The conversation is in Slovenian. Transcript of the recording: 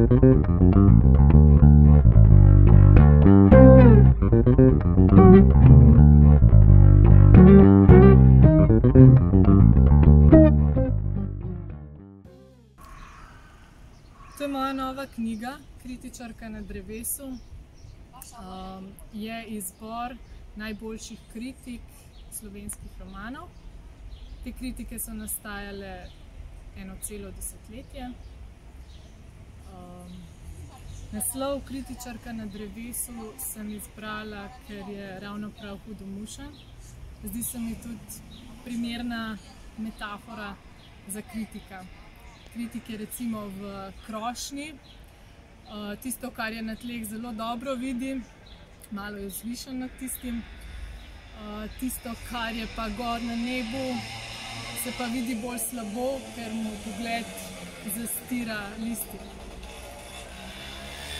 To je moja nova knjiga, Kritičarka na drevesu. Je izbor najboljših kritik slovenskih romanov. Te kritike so nastajale eno celo desetletje. Naslov Kritičarka na drevesu sem izbrala, ker je ravno prav hudomušen. Zdi se mi tudi primerna metafora za kritika. Kritike recimo v krošnji, tisto, kar je na tleh, zelo dobro vidi, malo je vzvišen nad tistim. Tisto, kar je pa gor na nebu, se pa vidi bolj slabo, ker mu pogled zastira listje.